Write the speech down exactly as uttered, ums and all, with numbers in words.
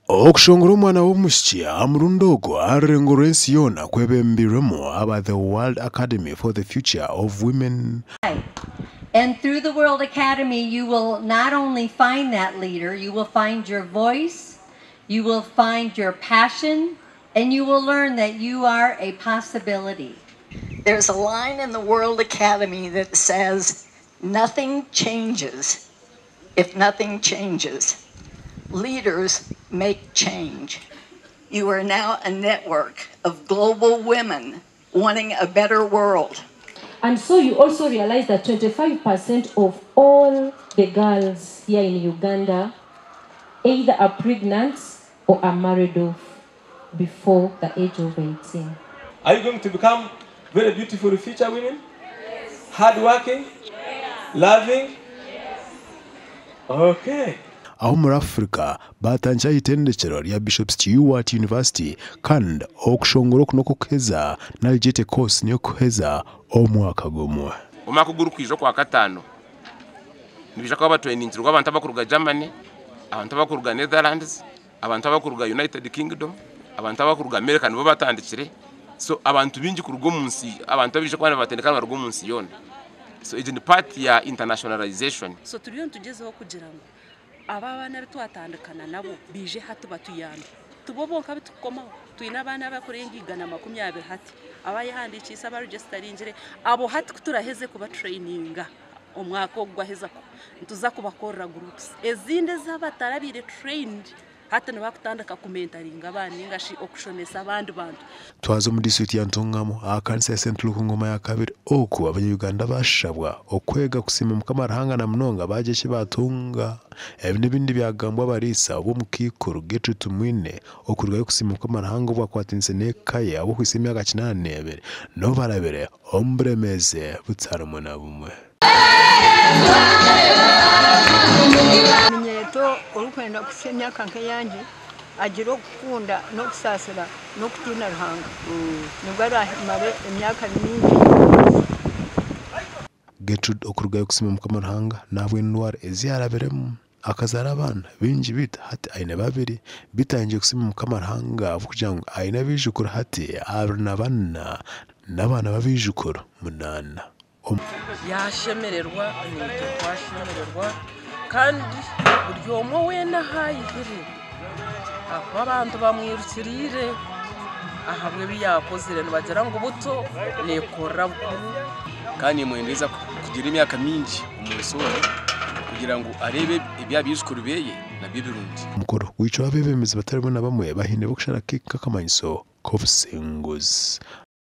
Okushongora umwana w'omusiki amurundogo arengorensi yona kwebembiremo about the World Academy for the Future of Women. And through the World Academy, you will not only find that leader, you will find your voice, you will find your passion, and you will learn that you are a possibility. There's a line in the World Academy that says, nothing changes if nothing changes. Leaders make change. You are now a network of global women wanting a better world. And so you also realize that twenty-five percent of all the girls here in Uganda either are pregnant or are married off before the age of eighteen. Are you going to become very beautiful future women? Yes. Hardworking? Yes. Loving? Yes. Okay. Aho muri Africa batanja itendekero lya Bishop Stewart University kandi okushongora kuno kukeza nalijete course niyo kuheza omwaka gumwe umwaka guru kwijo kwa katano nibija kwa training rwa abantu abakuruga Germany, abantu abakuruga Netherlands, abantu abakuruga United Kingdom, abantu abakuruga America nibo batandikire. So abantu bingi kurugo munsi abantu abije kwa batendekana rugo munsi yona. So it is part ya internationalization. So turiyo tugezeho kugira ngo aba bana bitwatandukana nabo bije hatu batuyana tubobonka bitukomaho tuyina abana bakorengigana makumyabiri hati abayihandikisa aba registerinjire abo hati kuturaheze kuba traininga omwaka ogwaheza ko ntuza kubakorra groups ezinde zabatarabire trained hata nabakutandaka kumentaringa abana ingashi okushonesa abandi bantu twazo mu district ya Ntongamo akanisa ya Saint Luke ngoma ya kabiri oku abanyuganda bashabwa okwega kusima mukamarahanga na mnonga baje kibatunga ebi nibindi byagambwa barisa bo mukikuru getu tumwine okurwaye kusima mukamarahanga bwa kwatinse nekaye abo kwisima ya kinane ebere no barabere ombremeze butsaramo na bumwe Minyeto olukwenda kusenya kanke yanje agiro kukunda no kusasira no kutina ruhanga nibara mare emyaka mingi Gertrude okurgaye kusima mukamarahanga nabwe ntwara eziyaraberemo akazara abana bingi bita hati aine babiri bitangiye kusima mukamarahanga kugira ngo aine bijukura hati abana bana nabana babijukura munana yashemererwa n'ibyo twashemererwa kandi buryo mo wena hayihire abo abantu bamwirukirire ahabwe biyakozire nibagera ngo buto nekora bukuru kandi muhendeza kugira imyaka mingi umusore kugira ngo arebe ibyabishukuru beye na bibirundi mukoro wico abebemeze batarimo na bamwe bahinde bukushara kikamanyiso kofusengozi